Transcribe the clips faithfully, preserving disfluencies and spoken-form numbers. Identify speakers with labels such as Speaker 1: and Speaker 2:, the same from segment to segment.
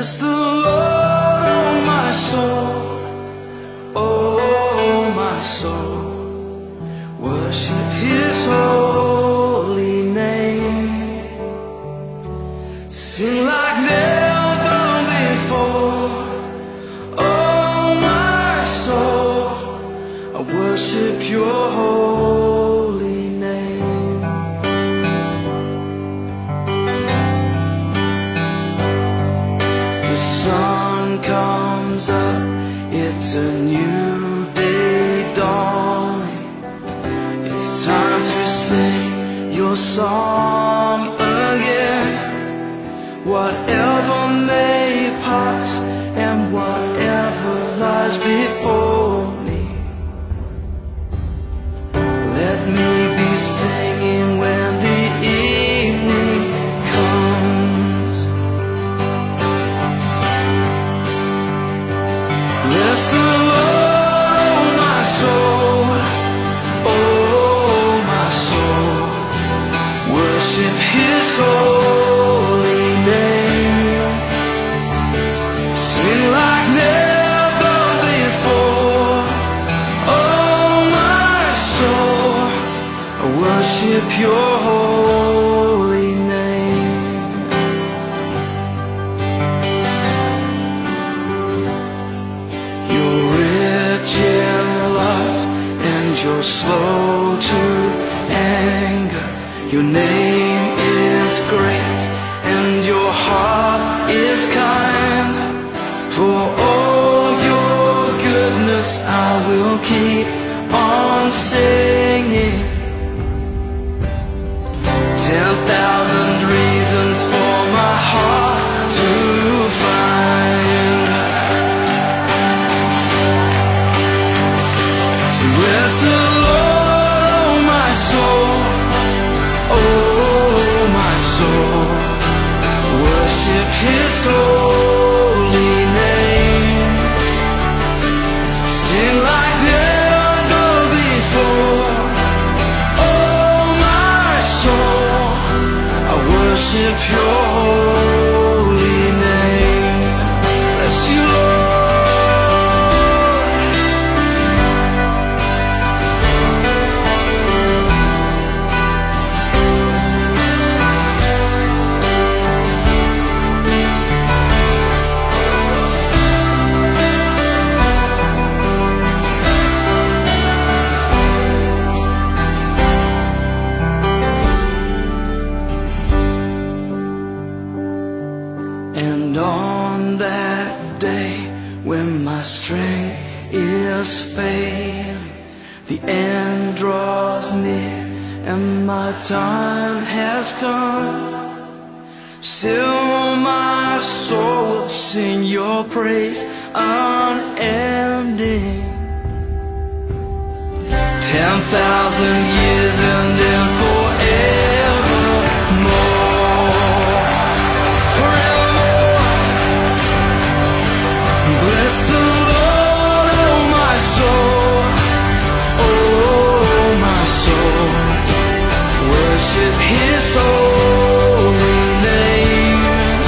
Speaker 1: Bless the Lord, oh my soul, oh my soul. Worship His holy name. Sing like never before, oh my soul. I worship Your holy name. The sun comes up, it's a new day dawning. It's time to sing Your song again. Whatever may pass and whatever lies before me, let me be singing when the evening comes. Bless the Lord, oh my soul, oh my soul. Worship His holy name. Sing like never before, oh my soul. I worship Your holy name. You're rich in love and You're slow to anger. Your name is great and Your heart is kind. For all Your goodness I will keep on singing. Ten thousand reasons for my heart to find. So bless the Lord, oh my soul, oh my soul. Worship His holy name. Sing like never before, oh my soul. I worship Your holy name. Bless You, Lord. And on that day when my strength is failing, the end draws near and my time has come, still my soul will sing Your praise unending. Ten thousand years and then forevermore, forevermore. Bless the Lord, oh my soul, oh my soul. Worship His holy name.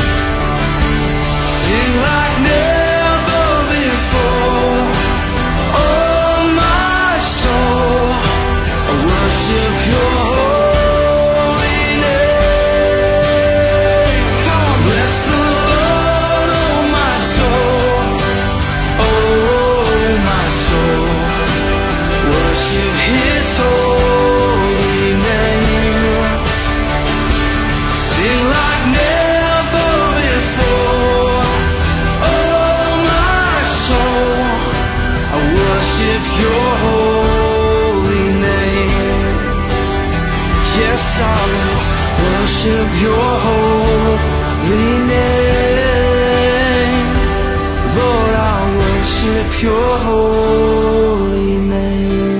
Speaker 1: Sing like never before, oh my soul. I worship Your holy name. Come on, bless the Lord, oh my soul, oh my soul. Worship His holy name. Sing like never before, oh my soul. I worship Your holy name. Yes, I will worship Your holy name. Lord, I worship Your holy name.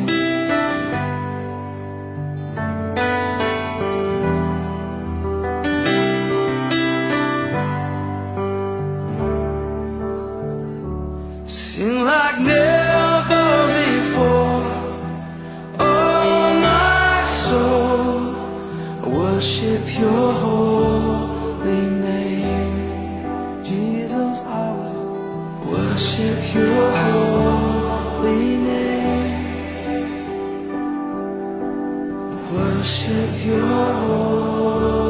Speaker 1: Sing like never before, oh my soul. I worship Your holy name, Jesus. worship your holy name, worship your holy name.